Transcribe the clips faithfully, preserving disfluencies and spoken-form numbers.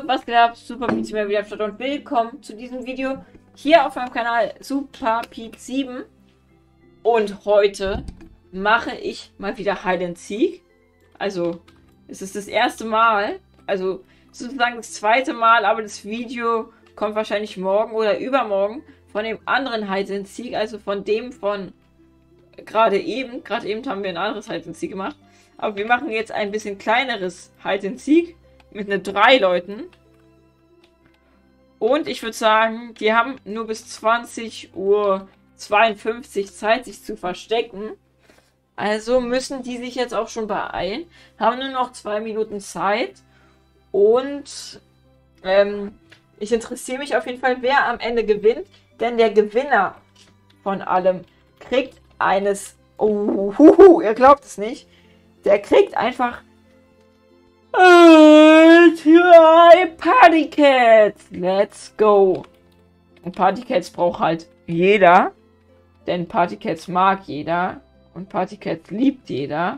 was geht ab? Super Pete sieben wieder am Start und willkommen zu diesem Video hier auf meinem Kanal Super Pete sieben. Und heute mache ich mal wieder Hide and Seek. Also, es ist das erste Mal, also sozusagen das zweite Mal, aber das Video kommt wahrscheinlich morgen oder übermorgen von dem anderen Hide and Seek, also von dem von gerade eben. Gerade eben haben wir ein anderes Hide and Seek gemacht. Aber wir machen jetzt ein bisschen kleineres Hide and Seek mit nur drei Leuten. Und ich würde sagen, die haben nur bis zwanzig Uhr zweiundfünfzig Zeit, sich zu verstecken. Also müssen die sich jetzt auch schon beeilen. Haben nur noch zwei Minuten Zeit. Und ähm, ich interessiere mich auf jeden Fall, wer am Ende gewinnt. Denn der Gewinner von allem kriegt eines... Oh, huhu, ihr glaubt es nicht. Der kriegt einfach drei Partycats. Let's go. Und Partycats braucht halt jeder. Denn Partycats mag jeder. Und Partycats liebt jeder.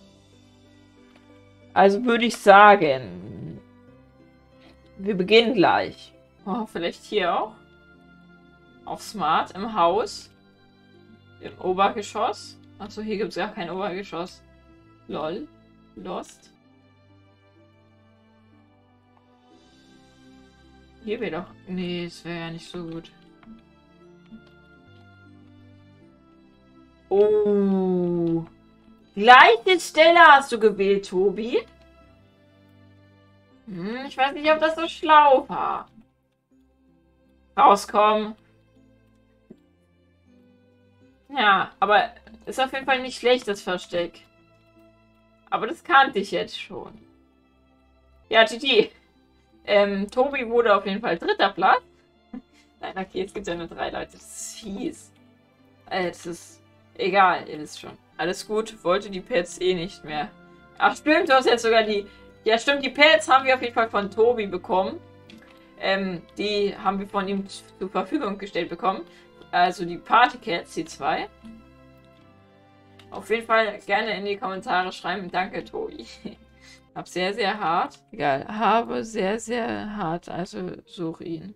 Also würde ich sagen, wir beginnen gleich. Oh, vielleicht hier auch. Auf Smart im Haus. Im Obergeschoss. Achso, hier gibt es gar kein Obergeschoss. Lol. Lost. Hier wäre doch... Nee, es wäre ja nicht so gut. Oh. Gleiche Stelle hast du gewählt, Tobi. Hm, ich weiß nicht, ob das so schlau war. Rauskommen. Ja, aber ist auf jeden Fall nicht schlecht, das Versteck. Aber das kannte ich jetzt schon. Ja, G G. Ähm, Tobi wurde auf jeden Fall dritter Platz. Nein, okay, jetzt gibt es ja nur drei Leute. Das ist fies. Äh, das ist egal, ihr wisst schon. Alles gut, wollte die Pets eh nicht mehr. Ach stimmt, du hast jetzt sogar die... Ja stimmt, die Pets haben wir auf jeden Fall von Tobi bekommen. Ähm, die haben wir von ihm zur Verfügung gestellt bekommen. Also die Partycats, die zwei. Auf jeden Fall gerne in die Kommentare schreiben. Danke, Tobi. Hab sehr, sehr hart. Egal. Habe sehr, sehr hart. Also suche ihn.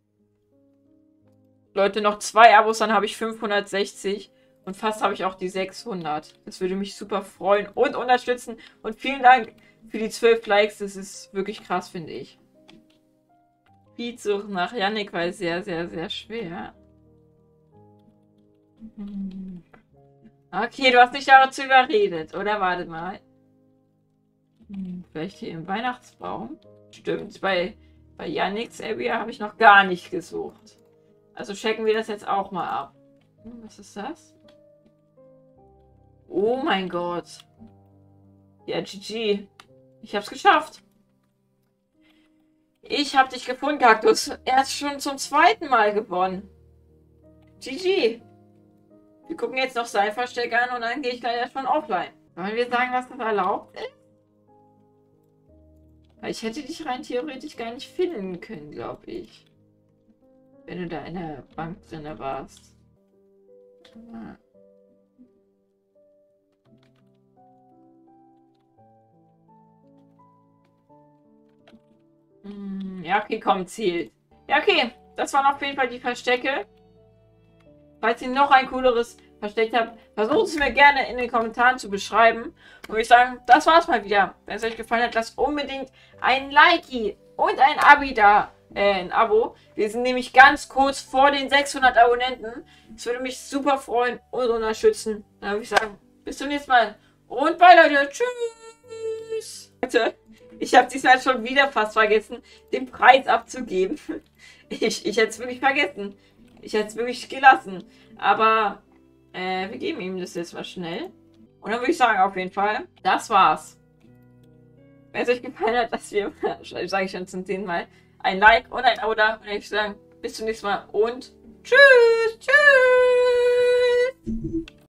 Leute, noch zwei Abos, dann habe ich fünfhundertsechzig. Und fast habe ich auch die sechshundert. Das würde mich super freuen und unterstützen. Und vielen Dank für die zwölf Likes. Das ist wirklich krass, finde ich. Pete sucht nach Yannick, weil sehr, sehr, sehr schwer. Hm. Okay, du hast dich dazu überredet, oder? Warte mal. Hm, vielleicht hier im Weihnachtsbaum. Stimmt, bei, bei Yannicks Area habe ich noch gar nicht gesucht. Also checken wir das jetzt auch mal ab. Hm, was ist das? Oh mein Gott. Ja, G G. Ich hab's geschafft. Ich hab dich gefunden, Kaktus. Er hat schon zum zweiten Mal gewonnen. G G. Wir gucken jetzt noch sein Versteck an und dann gehe ich gleich schon offline. Wollen wir sagen, was das erlaubt ist? Weil ich hätte dich rein theoretisch gar nicht finden können, glaube ich. Wenn du da in der Bank drin warst. Ah. Hm, ja, okay, komm, zählt. Ja, okay. Das waren auf jeden Fall die Verstecke. Falls ihr noch ein cooleres versteckt habt, versucht es mir gerne in den Kommentaren zu beschreiben. Und ich sagen, das war's mal wieder. Wenn es euch gefallen hat, lasst unbedingt ein Like und ein Abi da. Äh, ein Abo. Wir sind nämlich ganz kurz vor den sechshundert Abonnenten. Das würde mich super freuen und unterstützen. Dann würde ich sagen, bis zum nächsten Mal. Und bye, Leute. Tschüss. Leute, ich habe diesmal schon wieder fast vergessen, den Preis abzugeben. Ich, ich hätte es wirklich vergessen. Ich hätte es wirklich gelassen. Aber äh, wir geben ihm das jetzt mal schnell. Und dann würde ich sagen, auf jeden Fall, das war's. Wenn es euch gefallen hat, dass wir, sage ich schon zum zehnten Mal, ein Like und ein Abo da. Und ich würde sagen, bis zum nächsten Mal und tschüss, tschüss.